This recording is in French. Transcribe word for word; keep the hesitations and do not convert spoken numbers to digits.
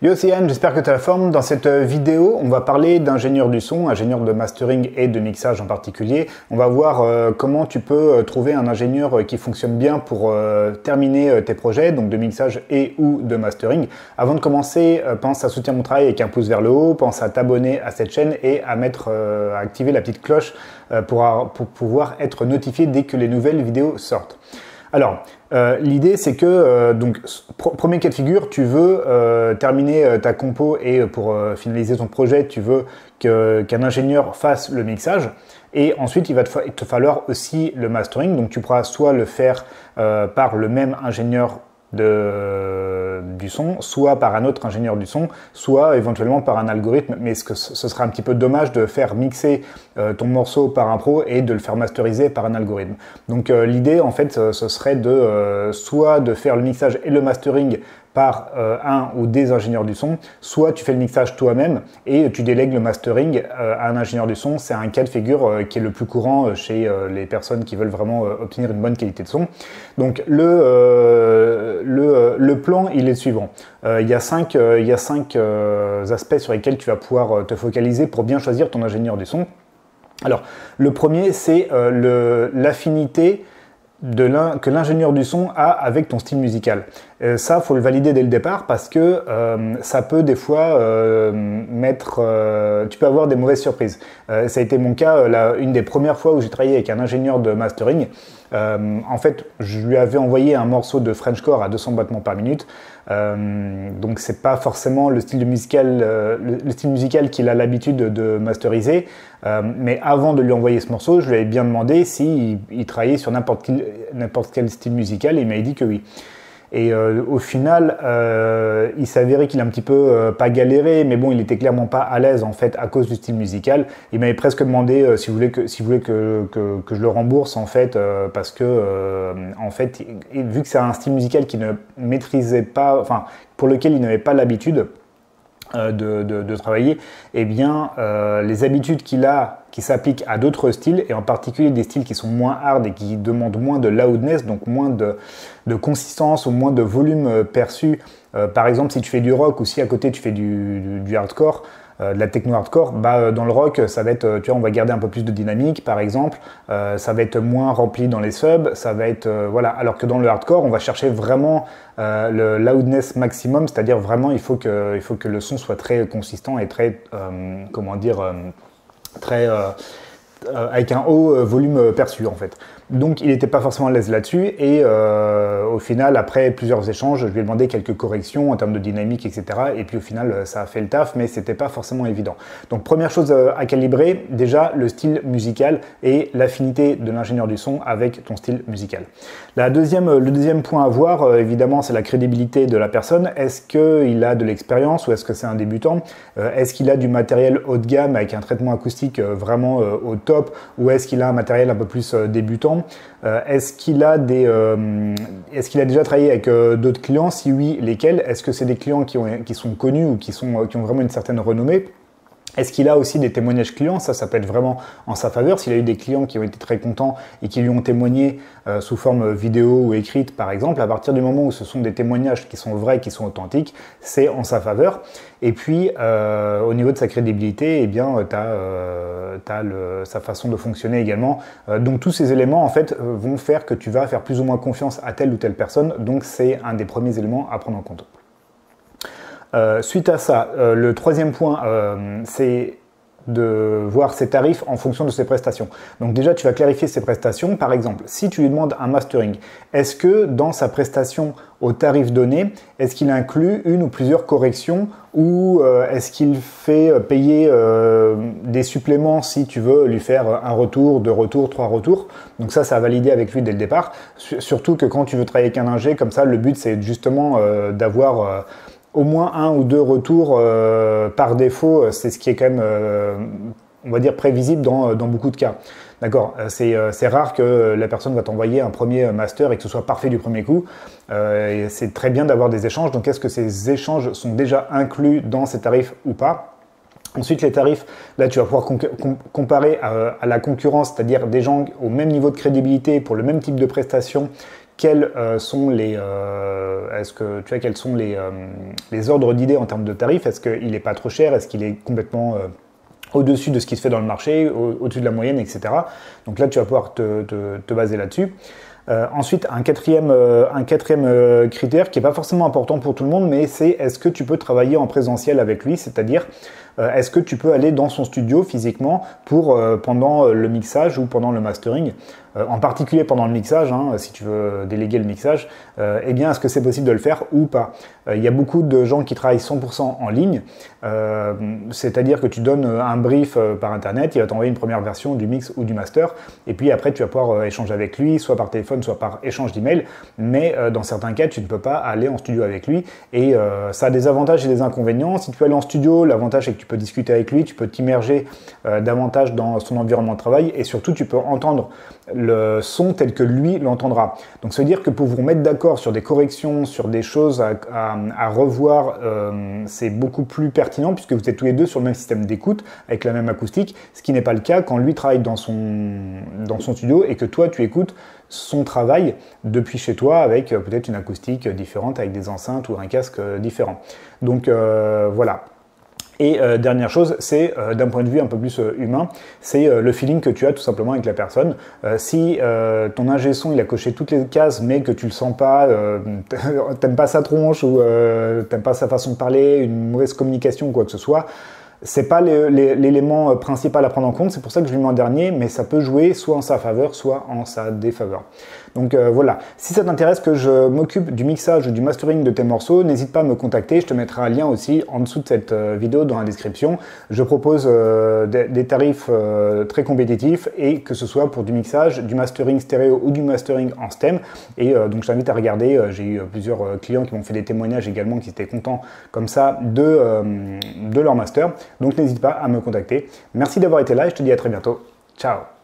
Yo, c'est Yann, j'espère que tu as la forme. Dans cette vidéo, on va parler d'ingénieur du son, ingénieur de mastering et de mixage en particulier. On va voir euh, comment tu peux euh, trouver un ingénieur qui fonctionne bien pour euh, terminer euh, tes projets, donc de mixage et ou de mastering. Avant de commencer, euh, pense à soutenir mon travail avec un pouce vers le haut, pense à t'abonner à cette chaîne et à mettre, euh, à activer la petite cloche euh, pour, pour pouvoir être notifié dès que les nouvelles vidéos sortent. Alors, euh, l'idée c'est que, euh, donc, pr premier cas de figure, tu veux euh, terminer euh, ta compo et euh, pour euh, finaliser ton projet, tu veux qu'un qu'un ingénieur fasse le mixage. Et ensuite, il va te, fa te falloir aussi le mastering. Donc, tu pourras soit le faire euh, par le même ingénieur de, du son, soit par un autre ingénieur du son, soit éventuellement par un algorithme, mais ce, que ce sera un petit peu dommage de faire mixer euh, ton morceau par un pro et de le faire masteriser par un algorithme. Donc euh, l'idée en fait ce serait de euh, soit de faire le mixage et le mastering par euh, un ou des ingénieurs du son, soit tu fais le mixage toi-même et tu délègues le mastering euh, à un ingénieur du son. C'est un cas de figure euh, qui est le plus courant chez euh, les personnes qui veulent vraiment euh, obtenir une bonne qualité de son. Donc le, euh, le, euh, le plan, il est le suivant. Euh, il y a cinq, euh, il y a cinq euh, aspects sur lesquels tu vas pouvoir euh, te focaliser pour bien choisir ton ingénieur du son. Alors, le premier, c'est euh, l'affinité de que l'ingénieur du son a avec ton style musical. Euh, ça, faut le valider dès le départ parce que euh, ça peut des fois euh, mettre... Euh, tu peux avoir des mauvaises surprises. Euh, ça a été mon cas, là, une des premières fois où j'ai travaillé avec un ingénieur de mastering. Euh, en fait, je lui avais envoyé un morceau de Frenchcore à deux cents battements par minute. Euh, donc c'est pas forcément le style musical, euh, le, le style musical qu'il a l'habitude de, de masteriser. Euh, mais avant de lui envoyer ce morceau, je lui avais bien demandé s'il il travaillait sur n'importe quel, n'importe quel style musical et il m'a dit que oui. Et euh, au final, euh, il s'avérait qu'il a un petit peu, euh, pas galéré, mais bon, il était clairement pas à l'aise en fait à cause du style musical. Il m'avait presque demandé euh, s'il voulait, que, s'il voulait que, que, que je le rembourse en fait, euh, parce que euh, en fait, vu que c'est un style musical qu'il ne maîtrisait pas, enfin pour lequel il n'avait pas l'habitude De, de, de travailler, eh bien, euh, les habitudes qu'il a, qui s'appliquent à d'autres styles, et en particulier des styles qui sont moins hard et qui demandent moins de loudness, donc moins de, de consistance ou moins de volume perçu. Euh, par exemple, si tu fais du rock ou si à côté tu fais du, du, du hardcore, euh, de la techno hardcore, bah, dans le rock, ça va être, tu vois, on va garder un peu plus de dynamique, par exemple, euh, ça va être moins rempli dans les subs, ça va être, euh, voilà, alors que dans le hardcore, on va chercher vraiment euh, le loudness maximum, c'est-à-dire vraiment, il faut que, il faut que le son soit très consistant et très, euh, comment dire, euh, très, euh, euh, avec un haut volume perçu, en fait. Donc il n'était pas forcément à l'aise là-dessus et euh, au final, après plusieurs échanges, je lui ai demandé quelques corrections en termes de dynamique, et cetera. Et puis au final, ça a fait le taf, mais c'était pas forcément évident. Donc première chose à calibrer, déjà le style musical et l'affinité de l'ingénieur du son avec ton style musical. La deuxième, le deuxième point à voir, évidemment, c'est la crédibilité de la personne. Est-ce qu'il a de l'expérience ou est-ce que c'est un débutant? Est-ce qu'il a du matériel haut de gamme avec un traitement acoustique vraiment au top ou est-ce qu'il a un matériel un peu plus débutant? Euh, est-ce qu'il a des, euh, est-ce qu'il a déjà travaillé avec euh, d'autres clients? Si oui, lesquels? Est-ce que c'est des clients qui, ont, qui sont connus ou qui, sont, qui ont vraiment une certaine renommée? Est-ce qu'il a aussi des témoignages clients? Ça, ça peut être vraiment en sa faveur. S'il a eu des clients qui ont été très contents et qui lui ont témoigné euh, sous forme vidéo ou écrite, par exemple, à partir du moment où ce sont des témoignages qui sont vrais, qui sont authentiques, c'est en sa faveur. Et puis, euh, au niveau de sa crédibilité, eh bien, tu as, euh, t'as le, sa façon de fonctionner également. Euh, donc, tous ces éléments, en fait, euh, vont faire que tu vas faire plus ou moins confiance à telle ou telle personne. Donc, c'est un des premiers éléments à prendre en compte. Euh, suite à ça, euh, le troisième point, euh, c'est de voir ses tarifs en fonction de ses prestations. Donc déjà, tu vas clarifier ses prestations. Par exemple, si tu lui demandes un mastering, est-ce que dans sa prestation au tarif donné, est-ce qu'il inclut une ou plusieurs corrections ou euh, est-ce qu'il fait payer euh, des suppléments si tu veux lui faire un retour, deux retours, trois retours? Donc ça, ça a validé avec lui dès le départ. Surtout que quand tu veux travailler avec un ingé, comme ça, le but c'est justement euh, d'avoir... Euh, au moins un ou deux retours euh, par défaut, c'est ce qui est quand même, euh, on va dire, prévisible dans, dans beaucoup de cas. D'accord, c'est euh, rare que la personne va t'envoyer un premier master et que ce soit parfait du premier coup. Euh, c'est très bien d'avoir des échanges. Donc, est-ce que ces échanges sont déjà inclus dans ces tarifs ou pas? Ensuite, les tarifs, là, tu vas pouvoir comparer à, à la concurrence, c'est-à-dire des gens au même niveau de crédibilité pour le même type de prestation quels euh, sont les, euh, est-ce que tu vois quels sont les, euh, les ordres d'idées en termes de tarifs. Est-ce qu'il n'est pas trop cher? Est-ce qu'il est complètement euh, au-dessus de ce qui se fait dans le marché, au- au-dessus de la moyenne, et cetera. Donc là, tu vas pouvoir te, te, te baser là-dessus. Euh, ensuite, un quatrième, euh, un quatrième euh, critère qui n'est pas forcément important pour tout le monde, mais c'est est-ce que tu peux travailler en présentiel avec lui, c'est-à-dire euh, est-ce que tu peux aller dans son studio physiquement pour euh, pendant le mixage ou pendant le mastering, euh, en particulier pendant le mixage, hein, si tu veux déléguer le mixage, euh, eh bien est-ce que c'est possible de le faire ou pas? Euh, Il y a beaucoup de gens qui travaillent cent pour cent en ligne, euh, c'est-à-dire que tu donnes un brief euh, par internet, il va t'envoyer une première version du mix ou du master, et puis après tu vas pouvoir euh, échanger avec lui, soit par téléphone, soit par échange d'email, mais euh, dans certains cas, tu ne peux pas aller en studio avec lui, et euh, ça a des avantages et des inconvénients. Si tu peux aller en studio, l'avantage c'est que tu peux discuter avec lui, tu peux t'immerger euh, davantage dans son environnement de travail, et surtout tu peux entendre le son tel que lui l'entendra. Donc ça veut dire que pour vous mettre d'accord sur des corrections, sur des choses à, à, à revoir, euh, c'est beaucoup plus pertinent puisque vous êtes tous les deux sur le même système d'écoute, avec la même acoustique, ce qui n'est pas le cas quand lui travaille dans son, dans son studio et que toi tu écoutes son travail depuis chez toi avec euh, peut-être une acoustique différente, avec des enceintes ou un casque euh, différent. Donc euh, voilà. Et euh, dernière chose, c'est euh, d'un point de vue un peu plus euh, humain, c'est euh, le feeling que tu as tout simplement avec la personne. Euh, si euh, ton ingé son il a coché toutes les cases mais que tu le sens pas, euh, t'aimes pas sa tronche ou euh, t'aimes pas sa façon de parler, une mauvaise communication ou quoi que ce soit, c'est pas l'élément principal à prendre en compte, c'est pour ça que je lui mets en dernier, mais ça peut jouer soit en sa faveur, soit en sa défaveur. Donc euh, voilà, si ça t'intéresse que je m'occupe du mixage ou du mastering de tes morceaux, n'hésite pas à me contacter, je te mettrai un lien aussi en dessous de cette euh, vidéo dans la description. Je propose euh, des, des tarifs euh, très compétitifs, et que ce soit pour du mixage, du mastering stéréo ou du mastering en stem. Et euh, donc je t'invite à regarder, euh, j'ai eu plusieurs euh, clients qui m'ont fait des témoignages également, qui étaient contents comme ça de, euh, de leur master. Donc n'hésite pas à me contacter. Merci d'avoir été là et je te dis à très bientôt. Ciao!